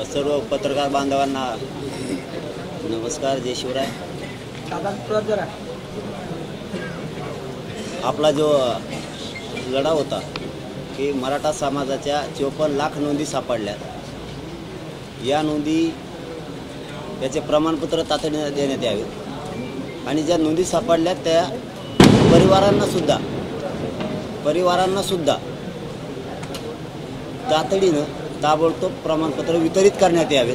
सर्व पत्रकार बांधवांना नमस्कार, जय शिवराय। आपला जो लढा होता की मराठा समाजाच्या 54 लाख नोंदी सापडल्या, या नोंदी याचे प्रमाणपत्र तातडीने देण्यात यावे आणि ज्या नोंदी सापडल्या त्या परिवारांना सुद्धा तातडीनं ताबडतोब प्रमाणपत्र वितरित करण्यात यावे।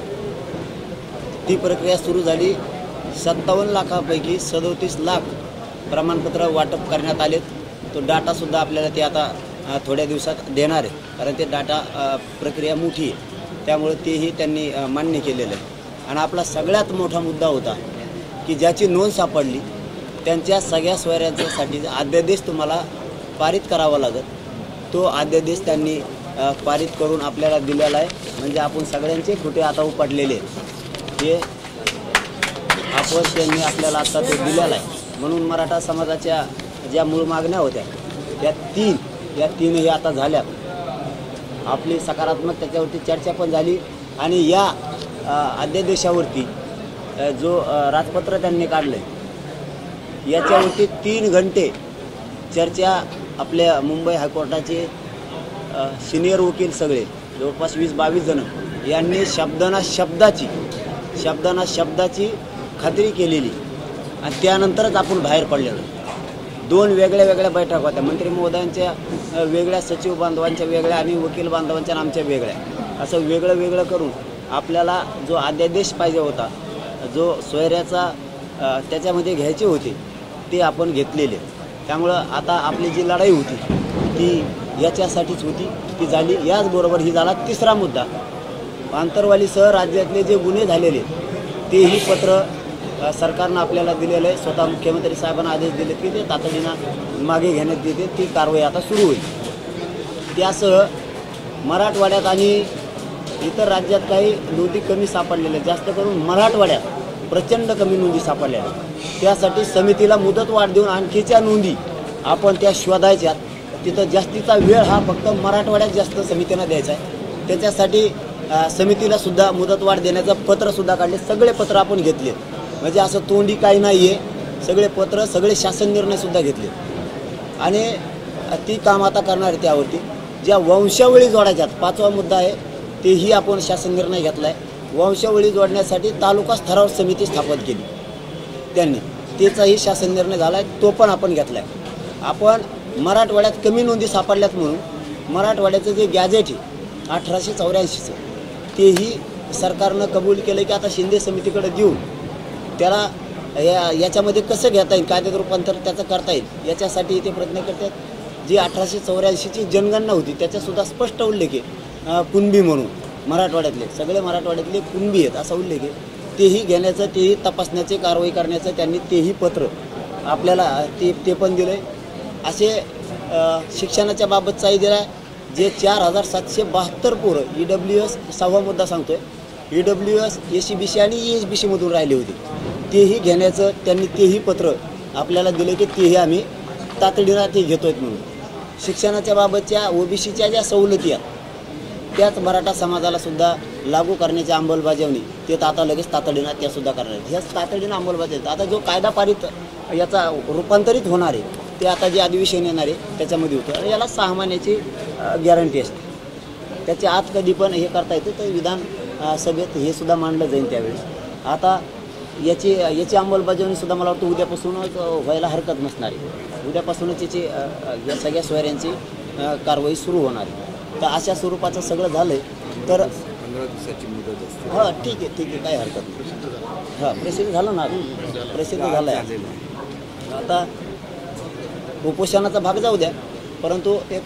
ती प्रक्रिया सुरू झाली। 57 लाखापैकी 37 लाख प्रमाणपत्र वाटप करण्यात आले। तो डाटासुद्धा आपल्याला ते आता थोड्या दिवसात देणार आहे, कारण ते डाटा प्रक्रिया मोठी आहे, त्यामुळे तेही त्यांनी मान्य केलेलं आहे। आणि आपला सगळ्यात मोठा मुद्दा होता की ज्याची नोंद सापडली त्यांच्या सगळ्या सोयऱ्यांच्यासाठी अध्यादेश तुम्हाला पारित करावा लागेल। तो अध्यादेश त्यांनी पारित करून आपल्याला दिलेला आहे। म्हणजे आपण सगळ्यांचे खोटे आता उपटलेले हे आपण त्यांनी आपल्याला आता ते दिलेला आहे। म्हणून मराठा समाजाच्या ज्या मूळ मागण्या होत्या या तीनही आता झाल्या। आपली सकारात्मक त्याच्यावरती चर्चा पण झाली आणि या अध्यादेशावरती जो राजपत्र त्यांनी काढलं याच्यावरती 3 घंटे चर्चा आपल्या मुंबई हायकोर्टाचे सिनियर वकील सगळे जवळपास 20-22 जण यांनी शब्दाना शब्दाची खात्री केलेली आणि त्यानंतरच आपण बाहेर पडलेलो। 2 वेगळ्या बैठका होत्या, मंत्री महोदयांच्या वेगळ्या, सचिव बांधवांच्या वेगळ्या आणि वकील बांधवांच्या आमच्या वेगळ्या, असं वेगळं करून आपल्याला जो अध्यादेश पाहिजे होता, जो सोयऱ्याचा त्याच्यामध्ये घ्यायचे होते ते आपण घेतलेले। त्यामुळं आता आपली जी लढाई होती ती याच्यासाठीच होती, ती झाली। याचबरोबर ही झाला 3रा मुद्दा, आंतरवालीसह राज्यातले जे गुन्हे झालेले तेही पत्र सरकारनं आपल्याला दिलेलं आहे। स्वतः मुख्यमंत्री साहेबांना आदेश दिले की ते तातडीनं मागे घेण्यात येते। ती कारवाई आता सुरू होईल। त्यासह मराठवाड्यात आणि इतर राज्यात काही नोंदी कमी सापडलेल्या, जास्त करून मराठवाड्यात प्रचंड कमी नोंदी सापडल्या। त्यासाठी समितीला मुदतवाढ देऊन आणखीच्या नोंदी आपण त्या शोधायच्यात। तिथं जास्तीचा वेळ हा फक्त मराठवाड्यात जास्त समितीनं द्यायचा आहे। त्याच्यासाठी समितीला सुद्धा मुदतवाढ देण्याचं पत्रसुद्धा काढले। सगळे पत्र आपण घेतले, म्हणजे असं तोंडी काही नाही आहे। सगळे पत्र, सगळे शासन निर्णयसुद्धा घेतले आणि ती काम आता करणार आहे। त्यावरती ज्या वंशावळी जोडायच्यात 5वा मुद्दा आहे, तेही आपण शासन निर्णय घेतला आहे। वंशावळी जोडण्यासाठी तालुका स्तरावर समिती स्थापन केली त्यांनी, त्याचाही शासन निर्णय झाला आहे, तो पण आपण घेतला आहे। आपण मराठवाड्यात कमी नोंदी सापडल्यात म्हणून मराठवाड्याचं जे गॅजेट आहे 1884चं तेही सरकारनं कबूल केलं की आता शिंदे समितीकडे देऊन त्याला याच्यामध्ये कसं घेता येईल, कायद्यात रूपांतर त्याचं करता येईल याच्यासाठी ते प्रयत्न करतात। जी 1884ची जनगणना होती त्याच्यासुद्धा स्पष्ट उल्लेख आहे, कुणबी म्हणून मराठवाड्यातले सगळे मराठवाड्यातले कुणबी आहेत असा उल्लेख आहे। तेही घेण्याचं, तेही तपासण्याची कारवाई करण्याचं त्यांनी तेही पत्र आपल्याला ते पण दिलं आहे। असे शिक्षणाच्या बाबतचाही दिला आहे। जे 4772 पोरं EWS 6वा मुद्दा सांगतोय, EWS SCBC आणि ESBC मधून राहिले होते, तेही घेण्याचं त्यांनी तेही पत्र आपल्याला दिले की तेही आम्ही तातडीनं ते घेतोय म्हणून। शिक्षणाच्या बाबतच्या OBCच्या ज्या सवलती आहेत त्याच मराठा समाजाला सुद्धा लागू करण्याची अंमलबजावणी ते आता लगेच तातडीनं त्यासुद्धा करणार आहेत। ह्याच तातडीनं अंमलबजावणी आता जो कायदा पारित याचा रूपांतरित होणार आहे ते आता जे अधिवेशन येणार आहे त्याच्यामध्ये होतं आणि याला 6 महिन्याची गॅरंटी असते। त्याच्या आत कधी पण हे करता येतं, तर विधान सभेत हे सुद्धा मांडलं जाईल त्यावेळेस। आता याची अंमलबजावणीसुद्धा मला वाटतं उद्यापासूनच व्हायला हरकत नसणार आहे। उद्यापासूनच याची या सगळ्या सोयऱ्यांची कारवाई सुरू होणार आहे। तर अशा स्वरूपाचं सगळं झालं आहे तर 15 दिवसाची मुदत असते। हां, ठीक आहे, काही हरकत नाही। हां, प्रसिद्ध झालं ना, प्रसिद्ध झालं आहे। आता उपोषणाचा भाग जाऊ द्या, परंतु एक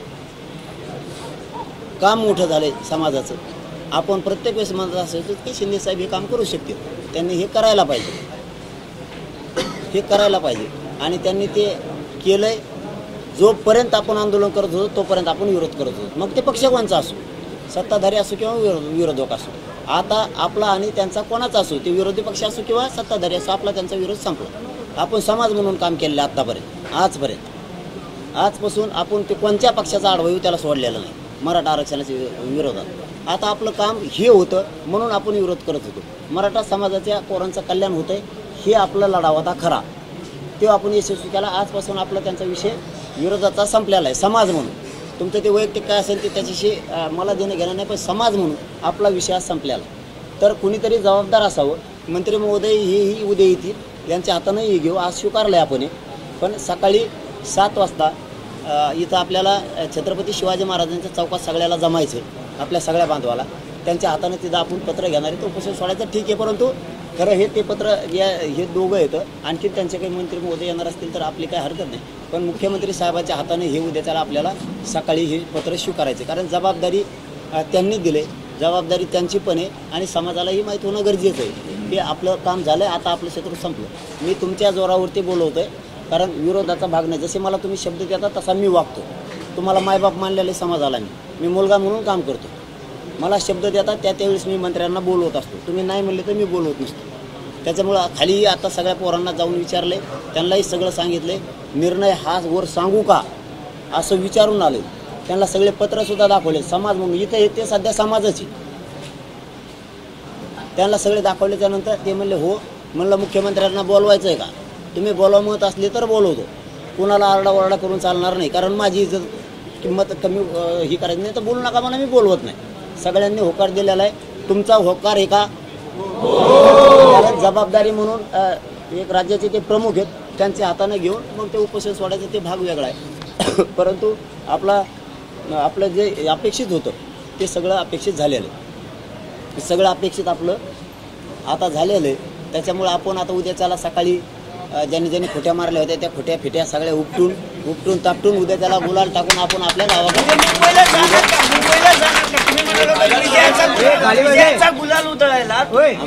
काम मोठं झालं आहे समाजाचं। आपण प्रत्येक वेळेस म्हणत असायचो की शिंदे साहेब हे काम करू शकतील, त्यांनी हे करायला पाहिजे आणि त्यांनी ते केलं आहे। जोपर्यंत आपण आंदोलन करत होतो तोपर्यंत आपण विरोध करत होतो, मग ते पक्ष कोणचा असो, सत्ताधारी असो किंवा विरोधक असो। आता आपला आणि त्यांचा कोणाचा असो, ते विरोधी पक्ष असो किंवा सत्ताधारी असो, आपला त्यांचा विरोध संपला। आपण समाज म्हणून काम केलेलं आतापर्यंत, आजपासून आपण ते कोणत्या पक्षाचा आडवा येऊ त्याला सोडलेलं नाही मराठा आरक्षणाच्या विरोधात। आता आपलं काम हे होतं म्हणून आपण विरोध करत होतो. मराठा समाजाच्या पोरांचं कल्याण होतंय हे आपला लढा होता खरा, तो आपण यशस्वी केला. आजपासून आपला त्यांचा विषय विरोधाचा संपलेला आहे. समाज म्हणून तुमचं ते वैयक्तिक काय असेल ते त्याच्याशी मला देणं घेणं नाही, पण समाज म्हणून आपला विषय आज संपलेला. तर कुणीतरी जबाबदार असावं. मंत्री महोदय हेही उद्या येतील, यांच्या हातानं हे घेऊ. आज स्वीकारलं आहे आपण, पण सकाळी 7 वाजता इथं आपल्याला छत्रपती शिवाजी महाराजांच्या चौकात सगळ्याला जमायचं आहे, आपल्या सगळ्या बांधवाला. त्यांच्या हातानं तिथं आपण पत्र घेणार आहे. तो उपोषण सोडायचं ठीक आहे, परंतु खरं हे ते पत्र हे दोघं येतं. आणखी त्यांचे काही मंत्री महोदय येणार असतील तर आपली काही हरकत नाही, पण मुख्यमंत्री साहेबांच्या हाताने हे उद्याच्याला आपल्याला सकाळी हे पत्र स्वीकारायचे. कारण जबाबदारी त्यांनी दिले, जबाबदारी त्यांची पण आहे आणि समाजालाही माहीत होणं गरजेचं आहे की आपलं काम झालं आहे, आता आपलं शत्रू संपलं. मी तुमच्या जोरावरती बोलवतो आहे, कारण विरोधाचा भाग नाही. जसे मला तुम्ही शब्द देता तसा मी वागतो. तुम्हाला मायबाप मानलेले समाजाला मी मुलगा म्हणून काम करतो. मला शब्द देतात त्यावेळेस मी मंत्र्यांना बोलवत असतो. तुम्ही नाही म्हणले तर मी बोलवत नसतो. त्याच्यामुळं खाली आता सगळ्या पोरांना जाऊन विचारले, त्यांनाही सगळं सांगितले. निर्णय हा वर सांगू का असं विचारून आले. त्यांना सगळे पत्रसुद्धा दाखवले. समाज म्हणून इथं येते सध्या समाजाची, त्यांना सगळे दाखवल्याच्यानंतर ते म्हणले हो. म्हणलं मुख्यमंत्र्यांना बोलवायचं आहे का? तुम्ही बोलवत असले तर बोलवतो, कुणाला आरडाओरडा करून चालणार नाही. कारण माझी इज्जत किंमत कमी ही करायची नाही तर बोलू नका, मला मी बोलवत नाही. सगळ्यांनी होकार दिलेला आहे. तुमचा होकार आहे का? कारण जबाबदारी म्हणून एक राज्याचे ते प्रमुख आहेत, त्यांच्या हाताने घेऊन मग ते उपोषण सोडायचं ते भाग वेगळा आहे. परंतु आपलं जे अपेक्षित होतं ते सगळं अपेक्षित झालेलं आहे. सगळं अपेक्षित आपलं आता झालेलं आहे. त्याच्यामुळं आपण आता उद्याच्याला सकाळी ज्यांनी खोट्या मारल्या होत्या त्या खोट्या फिट्या सगळ्या उपटून तापटून उद्या त्याला गुलाल टाकून आपण आपल्या विजयाचा गुलाल उधळायला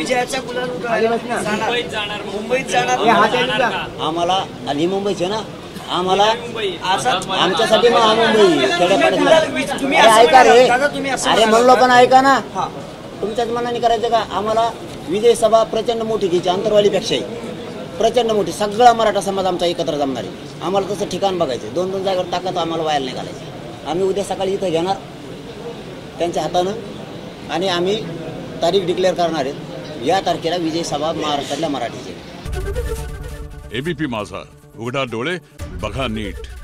मुंबईत जाणार आम्हाला. आणि मुंबईचे ना आम्हाला आमच्यासाठी मग मुंबई खेड्यापाड्यात ऐका रे. अरे म्हणलो पण ऐका ना, तुमच्याच मनाने करायचं का? आम्हाला विजय सभा प्रचंड मोठी घ्यायची, अंतरवालीपेक्षाही प्रचंड मोठी. सगळा मराठा समाज आमचा एकत्र जमणार आहे. आम्हाला तसं ठिकाण बघायचं. 2-2 जागेवर टाकत आम्हाला व्हायला नाही घालायचं. आम्ही उद्या सकाळी इथं घेणार त्यांच्या हातानं आणि आम्ही तारीख डिक्लेअर करणार आहेत. या तारखेला विजय सभा महाराष्ट्रातल्या मराठीची. एबीपी माझा, उघडा डोळे बघा नीट.